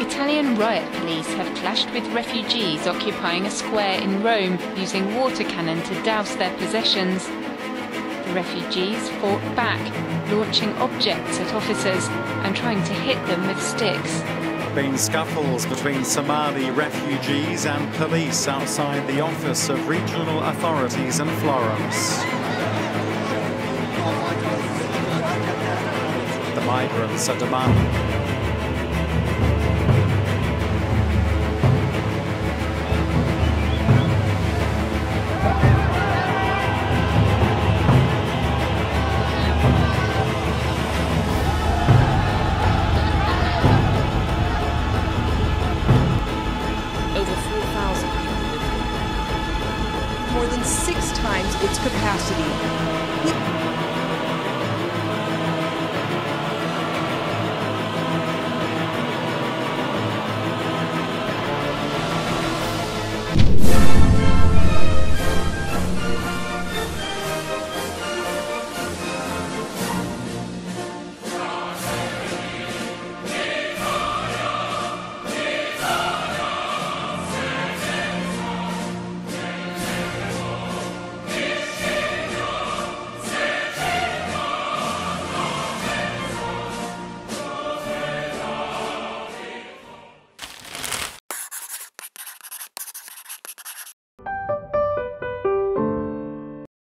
Italian riot police have clashed with refugees occupying a square in Rome, using water cannon to douse their possessions. The refugees fought back, launching objects at officers and trying to hit them with sticks. Been scuffles between Somali refugees and police outside the office of regional authorities in Florence. The migrants are demanding